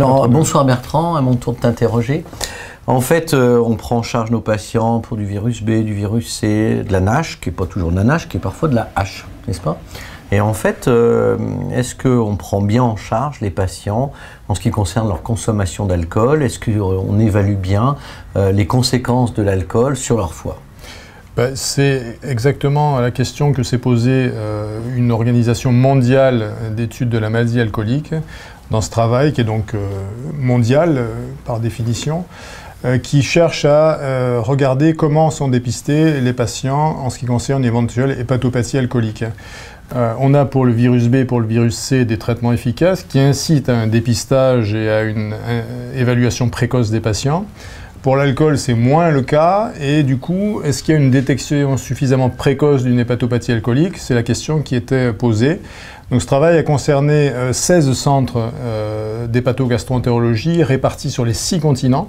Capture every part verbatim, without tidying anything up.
Alors, bonsoir Bertrand, à mon tour de t'interroger. En fait, euh, on prend en charge nos patients pour du virus B, du virus C, de la NASH, qui n'est pas toujours de la NASH, qui est parfois de la H, n'est-ce pas? Et en fait, euh, est-ce qu'on prend bien en charge les patients en ce qui concerne leur consommation d'alcool? Est-ce qu'on évalue bien euh, les conséquences de l'alcool sur leur foie? Ben, c'est exactement la question que s'est posée euh, une organisation mondiale d'études de la maladie alcoolique dans ce travail qui est donc euh, mondial euh, par définition, euh, qui cherche à euh, regarder comment sont dépistés les patients en ce qui concerne l'éventuelle hépatopathie alcoolique. Euh, on a pour le virus B et pour le virus C des traitements efficaces qui incitent à un dépistage et à une à, évaluation précoce des patients. Pour l'alcool, c'est moins le cas, et du coup, est-ce qu'il y a une détection suffisamment précoce d'une hépatopathie alcoolique? C'est la question qui était posée. Donc ce travail a concerné euh, seize centres euh, d'hépatogastro-entérologie répartis sur les six continents,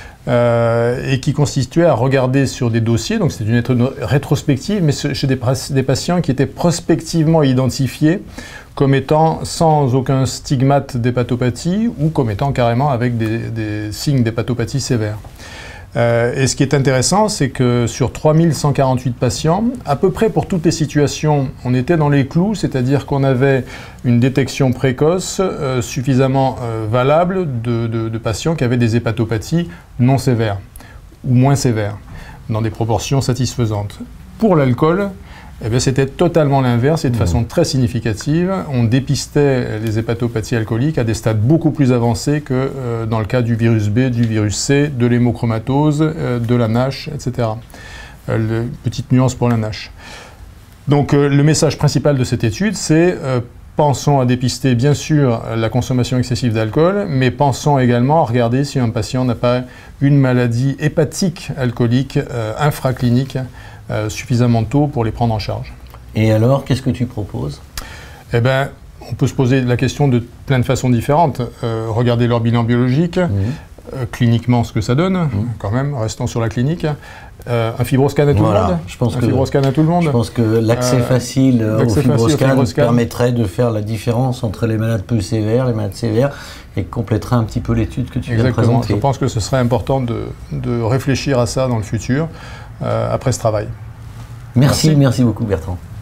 euh, et qui constituait à regarder sur des dossiers, donc c'est une étude rétrospective, mais chez des, des patients qui étaient prospectivement identifiés comme étant sans aucun stigmate d'hépatopathie ou comme étant carrément avec des, des signes d'hépatopathie sévère. Euh, et ce qui est intéressant, c'est que sur trois mille cent quarante-huit patients, à peu près pour toutes les situations, on était dans les clous, c'est-à-dire qu'on avait une détection précoce euh, suffisamment euh, valable de, de, de patients qui avaient des hépatopathies non sévères ou moins sévères, dans des proportions satisfaisantes. Pour l'alcool, eh bien, c'était totalement l'inverse et de façon très significative. On dépistait les hépatopathies alcooliques à des stades beaucoup plus avancés que euh, dans le cas du virus B, du virus C, de l'hémochromatose, euh, de la NASH, et cetera. Euh, le, petite nuance pour la NASH. Donc euh, le message principal de cette étude, c'est euh, pensons à dépister bien sûr la consommation excessive d'alcool, mais pensons également à regarder si un patient n'a pas une maladie hépatique alcoolique euh, infraclinique, Euh, suffisamment tôt pour les prendre en charge. Et alors, qu'est-ce que tu proposes? Eh bien, on peut se poser la question de plein de façons différentes. Euh, regarder leur bilan biologique, mmh. euh, cliniquement ce que ça donne, mmh. quand même, restons sur la clinique. Euh, un fibroscan à tout voilà, le monde je pense un que, fibroscan à tout le monde. Je pense que l'accès euh, facile au fibroscan, fibroscan permettrait de faire la différence entre les malades peu sévères, les malades sévères, et compléterait un petit peu l'étude que tu viens de présenter. Je pense que ce serait important de, de réfléchir à ça dans le futur, euh, après ce travail. Merci, merci, merci beaucoup Bertrand.